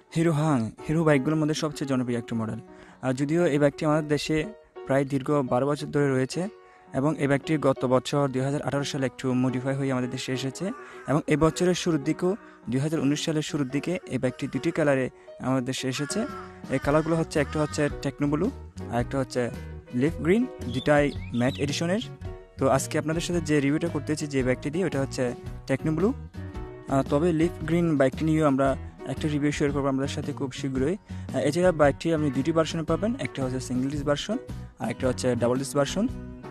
Hero বাইকগুলোর মধ্যে সবচেয়ে জনপ্রিয় একটি মডেল। আর যদিও এই বাইকটি আমাদের দেশে প্রায় দীর্ঘ 12 বছর ধরে রয়েছে এবং এই বাইকটি গত বছর 2018 সালে একটু মডিফাই হয়ে আমাদের দেশে এসেছে এবং এই বছরের শুরুর দিকেও 2019 সালের শুরুর দিকে এই বাইকটি দুটি কালারে আমাদের দেশে এসেছে। এই কালারগুলো হচ্ছে একটা হচ্ছে টেকনো ব্লু আর একটা হচ্ছে লিফ গ্রিন, দুটাই ম্যাট এডিশনের। তো আজকে আপনাদের সাথে যে রিভিউটা করতেছি যে বাইকটি দিয়ে ওটা হচ্ছে টেকনো ব্লু। তবে লিফ গ্রিন বাইকটি নিয়েও আমরা একটা রিভিউ শেয়ার করবো আমাদের সাথে খুব শীঘ্রই। এছাড়া বাইকটি আপনি দুটি ভার্সনে পাবেন, একটা হচ্ছে সিঙ্গেল ডিস্ক ভার্সন আর একটা হচ্ছে ডাবল ডিস্ক ভার্সন।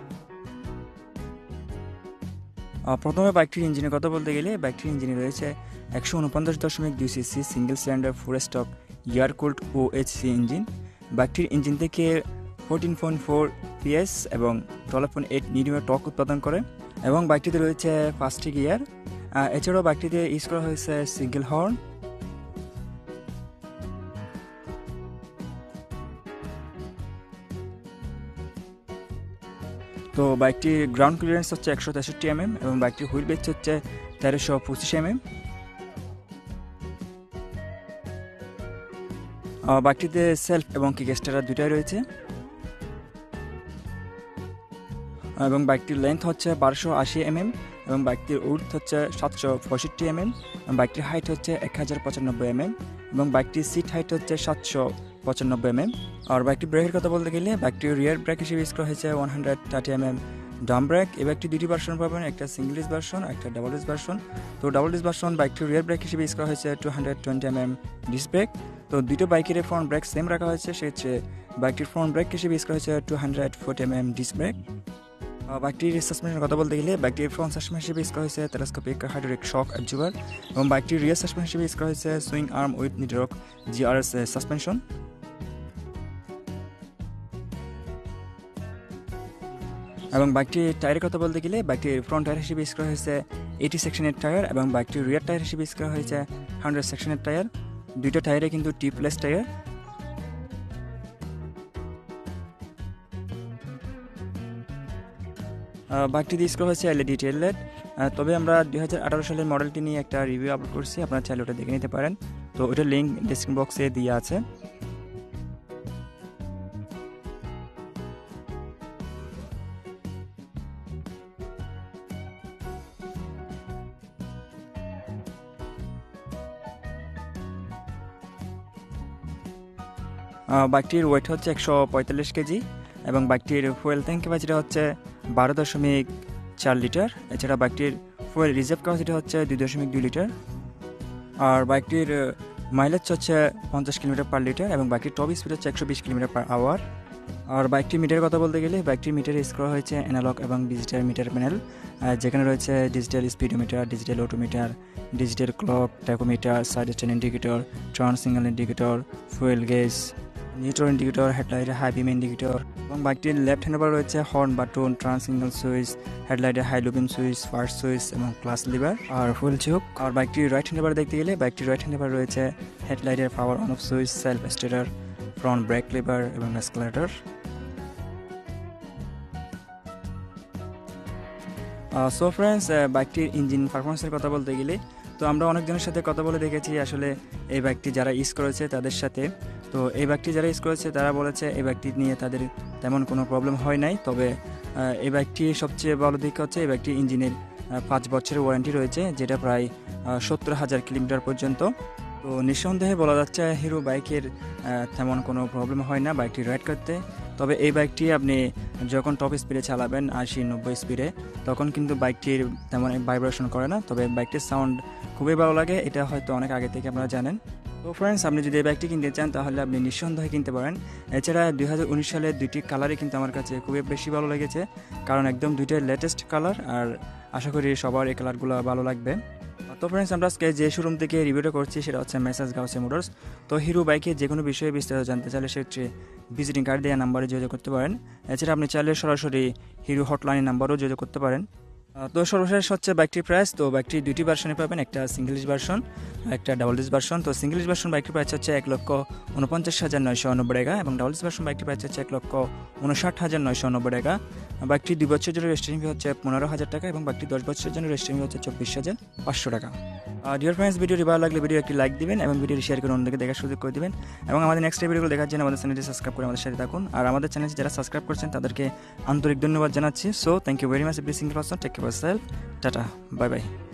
প্রথমে বাইকটির ইঞ্জিনের কথা বলতে গেলে বাইকটির ইঞ্জিনে রয়েছে 149.2 CC single cylinder 4 stroke air cooled OHC engine. বাইকটির ইঞ্জিন থেকে 14.4 PS এবং 12.8 নিউটন টর্ক উৎপাদন করে এবং বাইকটিতে রয়েছে 5টি গিয়ার। এছাড়াও বাইকটিতে ইউজ করা হয়েছে সিঙ্গেল হর্ন। তো বাইকটির গ্রাউন্ড ক্লিয়ারেন্স হচ্ছে 163 mm এবং বাইকটির হুইল বেস হচ্ছে 1325 mm। বাইকটিতে সেলফ এবং কিক স্টার্টার দুটাই রয়েছে এবং বাইকটির লেন্থ হচ্ছে 1280 mm এবং বাইকটির উইডথ হচ্ছে 765 mm এবং বাইকটির হাইট হচ্ছে 1095 mm এবং বাইকটির সিট হাইট হচ্ছে 795 mm। আর বাইকটির ব্রেকের কথা বলতে গেলে বাইকটির রিয়ার ব্রেক হিসেবে ইউজ করা হয়েছে 130 mm ডাম ব্রেক। এই বাইকটি দুটি ভার্সন পাবেন, একটা সিঙ্গল ডিস্ক ভার্সন একটা ডাবল ডিস্ক ভার্সন। তো ডাবল ডিস্ক ভার্সন বাইকটির রিয়ার ব্রেক হিসেবে ইউজ করা হয়েছে 220 mm ডিস্ক ব্রেক। তো দুটো বাইকের ফ্রন্ট ব্রেক সেম রাখা হয়েছে, সেক্ষেত্রে বাইকটির ফ্রন্ট ব্রেক হিসেবে ইউজ করা হয়েছে 240 mm ডিস্ক ব্রেক। বাইকটির সাসপেনশনের কথা বলতে গেলে বাইকটির ফ্রন্ট সাসপেনশন হিসেবে ইউজ করা হয়েছে টেলিস্কোপিক হাইড্রোলিক শক অ্যাবজর্বার এবং বাইকটির রিয়ার সাসপেনশন হিসেবে ইউজ করা হয়েছে swing arm with Nitrox GRS suspension. এবং বাইকটির টায়ারের কথা বলতে গেলে বাইকটির ফ্রন্ট টায়ার হিসেবে ইউজ করা হয়েছে 80 সেকশনের টায়ার এবং বাইকটির রিয়ার টায়ার হিসেবে ইউজ করা হয়েছে 100 সেকশনের টায়ার। দুইটা টায়ারে কিন্তু টিপলেস টায়ার। বাইকটি ইউজ করা হয়েছে LED টেল লাইট। তবে আমরা 2018 সালের মডেলটি নিয়ে একটা রিভিউ আপলোড করছি, আপনারা চাইলে ওটা দেখে নিতে পারেন। তো ওটার লিঙ্ক ডেসক্রিপশন বক্সে দেওয়া আছে। বাইকটির ওয়েট হচ্ছে 145 কেজি এবং বাইকটির ফুয়েল ট্যাঙ্ক ক্যাপাসিটি হচ্ছে 12.4 লিটার। এছাড়া বাইকটির ফুয়েল রিজার্ভ ক্যাপাসিটি হচ্ছে 2.2 লিটার। আর বাইকটির মাইলেজ হচ্ছে 50 কিলোমিটার পার লিটার এবং বাইকটির টপ স্পিড হচ্ছে 120 কিলোমিটার পার আওয়ার। আর বাইকটির মিটারের কথা বলতে গেলে বাইকটির মিটারে ইউজ করা হয়েছে অ্যানালগ এবং ডিজিটাল মিটার প্যানেল, যেখানে রয়েছে digital speedometer, digital odometer, digital clock, tachometer, side stand indicator, turn signal indicator, fuel gauge, neutral indicator, হেডলাইটের হাই বিম ইন্ডিকেটর এবং বাইকটির লেফট হ্যান্ড বার রয়েছে হর্ন বাটন, ট্রান্স সিগন্যাল সুইচ, হেডলাইটের high low beam switch, first switch এবং clutch lever আর fuel choke. আর বাইকটির রাইট হ্যান্ড বার দেখতে গেলে বাইকটির রাইট হ্যান্ড বার রয়েছে হেডলাইটের power on off switch, self starter, front brake lever এবং এসকেলেটর। সো ফ্রেন্ডস, বাইকটির ইঞ্জিন পারফরমেন্সের কথা বলতে গেলে তো আমরা অনেকজনের সাথে কথা বলে দেখেছি আসলে এই বাইকটি যারা ইউজ করেছে তাদের সাথে। তো এই বাইকটি যারা ইউজ করেছে তারা বলেছে এই বাইকটি নিয়ে তাদের তেমন কোনো প্রবলেম হয় নাই। তবে এই বাইকটির সবচেয়ে ভালো দিক হচ্ছে এই বাইকটির ইঞ্জিনের 5 বছরের ওয়ারেন্টি রয়েছে, যেটা প্রায় 70,000 কিলোমিটার পর্যন্ত। তো নিঃসন্দেহে বলা যাচ্ছে হিরো বাইকের তেমন কোনো প্রবলেম হয় না বাইকটি রাইড করতে। তবে এই বাইকটি আপনি যখন টপ স্পিডে চালাবেন 80-90 স্পিডে তখন কিন্তু বাইকটির তেমন ভাইব্রেশন করে না, তবে বাইকটির সাউন্ড খুবই ভালো লাগে, এটা হয়তো অনেক আগে থেকে আপনারা জানেন। তো ফ্রেন্ডস, আপনি যদি এই বাইকটি কিনতে চান তাহলে আপনি নিঃসন্দেহে কিনতে পারেন। এছাড়া 2019 সালের দুইটি কালারই কিন্তু আমার কাছে খুবই বেশি ভালো লেগেছে, কারণ একদম দুইটাই লেটেস্ট কালার আর আশা করি সবার এই কালারগুলো ভালো লাগবে। তো ফ্রেন্ডস, আমরা আজকে যে শোরুম থেকে রিভিউটা করছি সেটা হচ্ছে মেসার্স গাউসিয়া মোটরস। তো হিরো বাইকে যে কোনো বিষয়ে বিস্তারিত জানতে চাইলে সেক্ষেত্রে ভিজিটিং কার্ড দেওয়া নাম্বারে যোগাযোগ করতে পারেন। এছাড়া আপনি চাইলে সরাসরি হিরো হটলাইন নাম্বারও যোগাযোগ করতে পারেন। তো সর্বশেষ হচ্ছে বাইকটির প্রাইস। তো বাইকটি দুটি ভার্সনে পাবেন, একটা সিঙ্গেল ডিস্ক ভার্সন একটা ডাবল ডিস্ক ভার্সন। তো সিঙ্গেল ডিস্ক ভার্সন বাইকটির প্রাইস হচ্ছে 1,49,990 টাকা এবং ডাবল ডিস্ক ভার্সন বাইকটির প্রাইস হচ্ছে 1,59,990 টাকা। বাইকটি 2 বছরের জন্য রেজিস্ট্রেশন ফি হচ্ছে 15,000 টাকা এবং বাইকটি 10 বছরের জন্য রেজিস্ট্রেশন ফি হচ্ছে 24,500 টাকা। ডিয়ার ফ্রেন্ডস, ভিডিওটি ভালো লাগলে ভিডিও একটি লাইক দিবেন এবং ভিডিওটি শেয়ার করে অন্যকে দেখার সুযোগ করে দিবেন এবং আমাদের নেক্সট ভিডিওগুলো দেখার জন্য আমাদের চ্যানেলটি সাবস্ক্রাইব করে আমাদের সাথে থাকুন। আর আমাদের চ্যানেলটি যারা সাবস্ক্রাইব করছেন তাদেরকে আন্তরিক ধন্যবাদ জানাচ্ছি। So thank you very much every single person. Take care of yourself. Tata, bye by.